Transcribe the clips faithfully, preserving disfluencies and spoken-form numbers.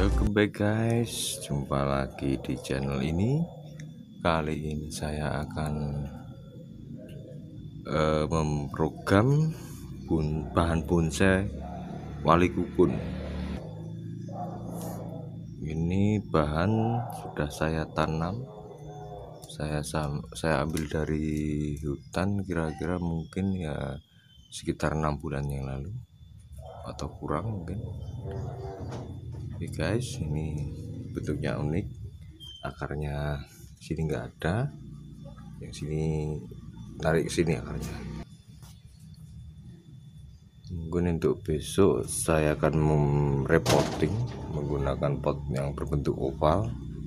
Welcome back guys, jumpa lagi di channel ini. Kali ini saya akan uh, memprogram bun, bahan bonsai wali kukun. Ini bahan sudah saya tanam, saya saya ambil dari hutan, kira-kira mungkin ya sekitar enam bulan yang lalu atau kurang mungkin. Oke guys, ini bentuknya unik, akarnya sini nggak ada, yang sini tarik ke sini akarnya. Mungkin untuk besok saya akan repotting menggunakan pot yang berbentuk oval.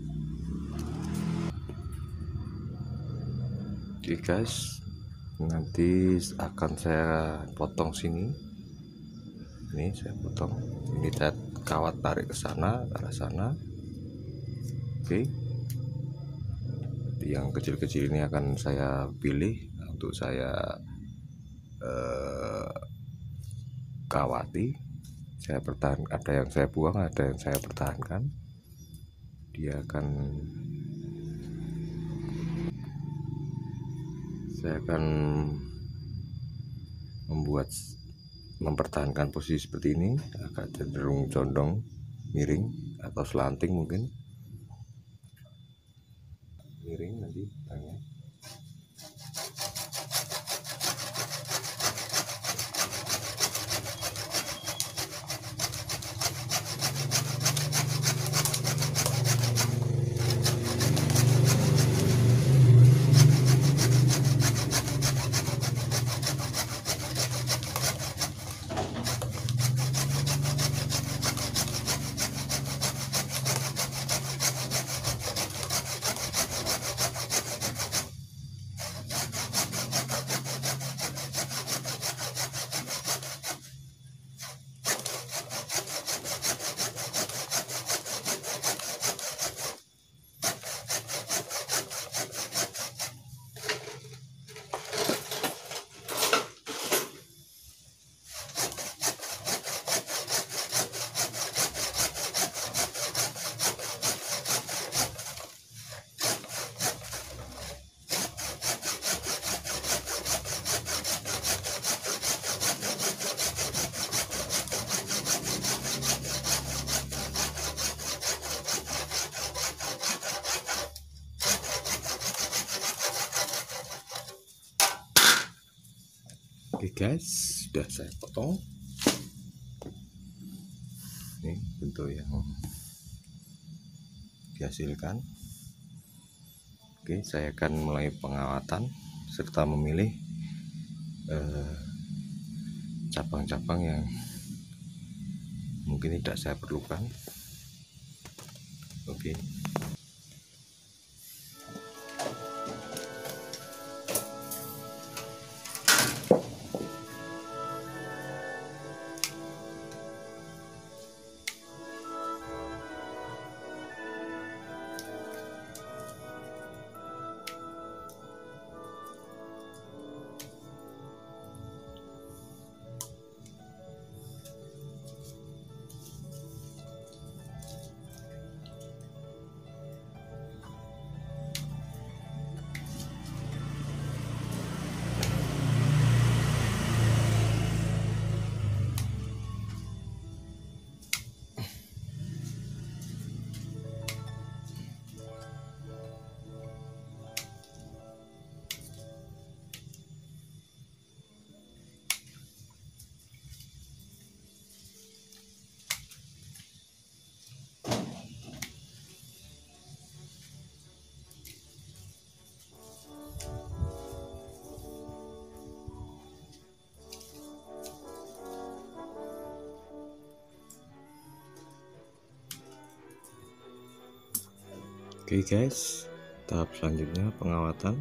Oke guys, nanti akan saya potong sini. Ini saya potong, ini saya kawat tarik ke sana, ke arah sana. Oke, yang kecil-kecil ini akan saya pilih untuk saya eh, kawati. Saya pertahan, ada yang saya buang, ada yang saya pertahankan. Dia akan saya akan membuat mempertahankan posisi seperti ini, agak cenderung condong, miring atau selanting, mungkin miring nanti tanya. Oke guys, sudah saya potong. Ini bentuk yang dihasilkan. Oke, saya akan mulai pengawatan serta memilih cabang-cabang eh, yang mungkin tidak saya perlukan. Oke. Oke guys, tahap selanjutnya pengawatan.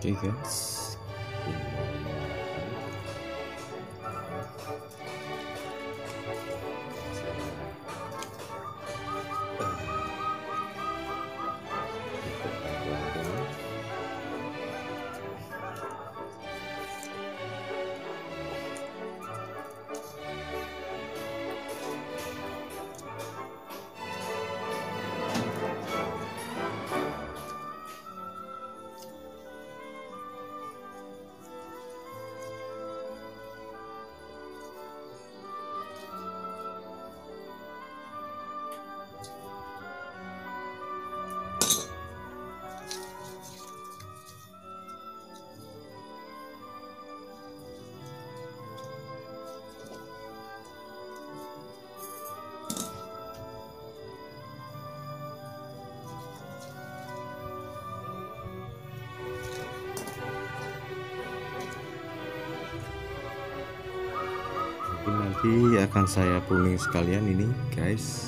Oke guys, mungkin nanti akan saya pulling sekalian ini guys.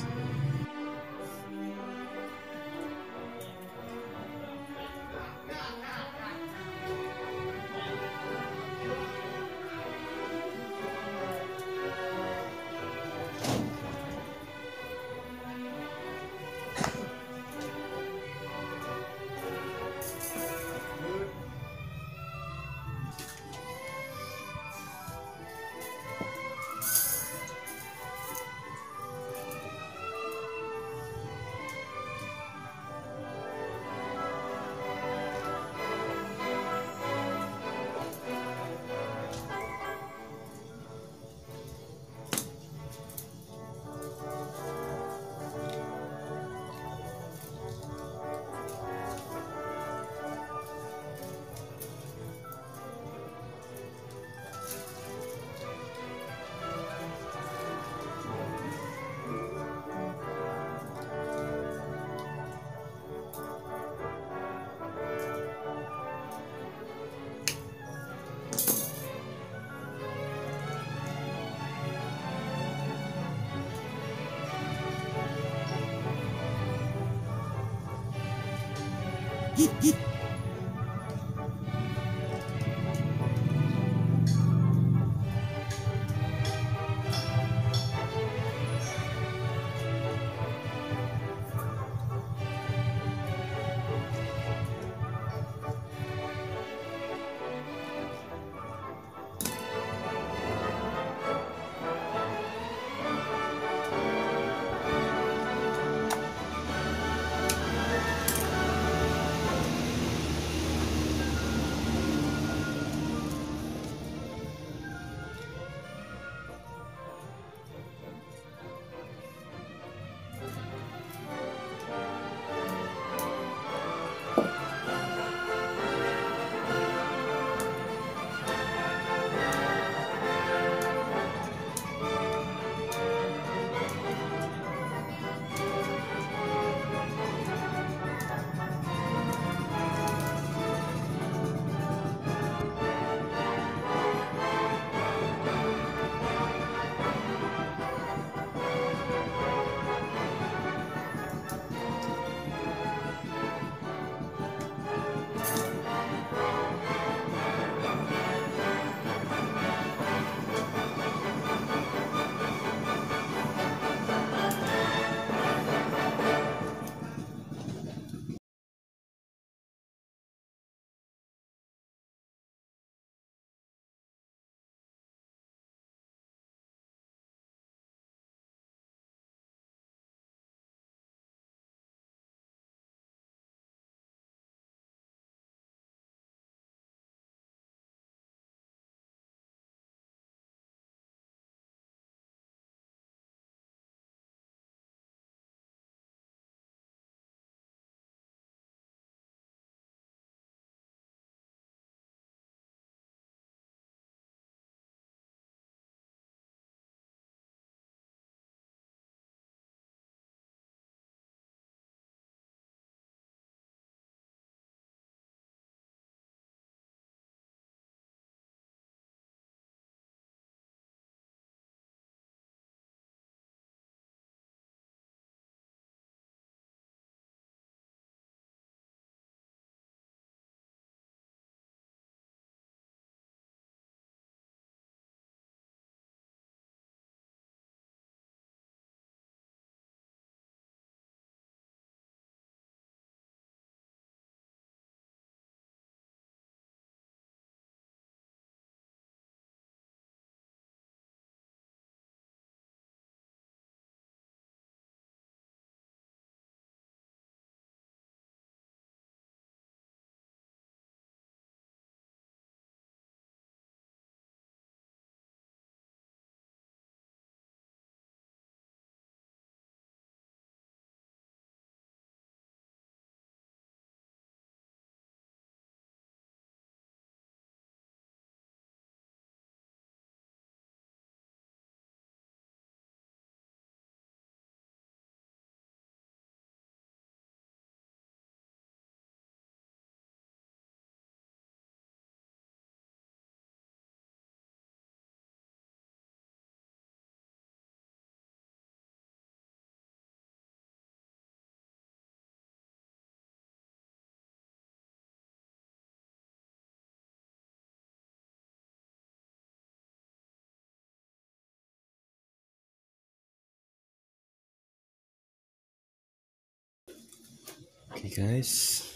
Oke guys,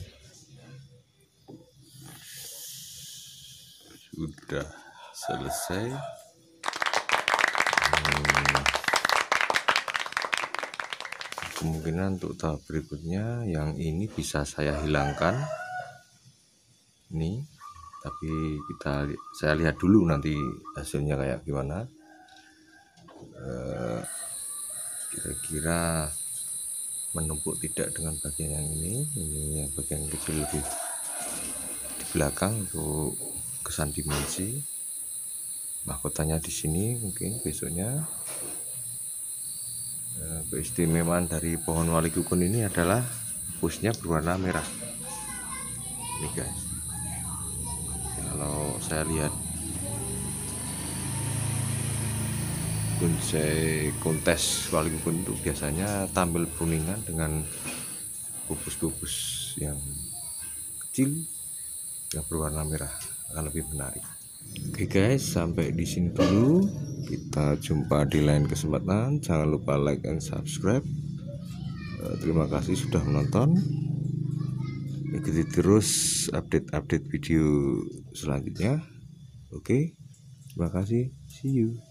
sudah selesai. hmm, Kemungkinan untuk tahap berikutnya yang ini bisa saya hilangkan nih, tapi kita saya lihat dulu nanti hasilnya kayak gimana. Eh, kira-kira menumpuk tidak dengan bagian yang ini ini yang bagian kecil lebih di belakang untuk kesan dimensi. Mahkotanya di sini mungkin besoknya. Eh, keistimewaan dari pohon wali kukun ini adalah pusnya berwarna merah ini guys. Kalau saya lihat bonsai kontes wali kukun itu biasanya tampil kuningan dengan pupus-pupus yang kecil yang berwarna merah, akan lebih menarik. Oke guys, sampai di sini dulu. Kita jumpa di lain kesempatan. Jangan lupa like and subscribe. Terima kasih sudah menonton. Ikuti terus update-update video selanjutnya. Oke, terima kasih. See you.